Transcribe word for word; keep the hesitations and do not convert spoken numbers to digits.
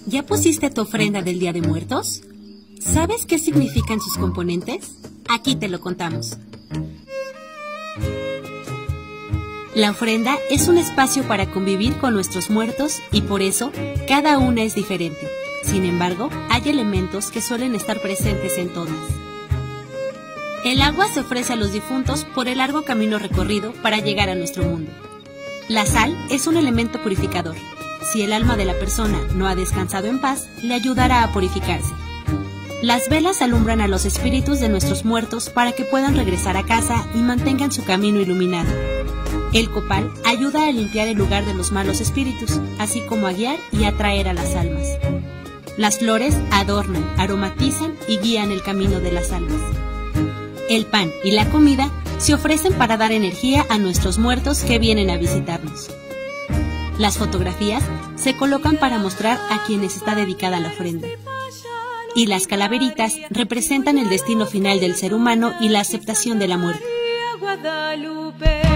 ¿Ya pusiste tu ofrenda del Día de Muertos? ¿Sabes qué significan sus componentes? Aquí te lo contamos. La ofrenda es un espacio para convivir con nuestros muertos y por eso cada una es diferente. Sin embargo, hay elementos que suelen estar presentes en todas. El agua se ofrece a los difuntos por el largo camino recorrido para llegar a nuestro mundo. La sal es un elemento purificador. Si el alma de la persona no ha descansado en paz, le ayudará a purificarse. Las velas alumbran a los espíritus de nuestros muertos para que puedan regresar a casa y mantengan su camino iluminado. El copal ayuda a limpiar el lugar de los malos espíritus, así como a guiar y atraer a las almas. Las flores adornan, aromatizan y guían el camino de las almas. El pan y la comida se ofrecen para dar energía a nuestros muertos que vienen a visitarnos. Las fotografías se colocan para mostrar a quienes está dedicada la ofrenda. Y las calaveritas representan el destino final del ser humano y la aceptación de la muerte.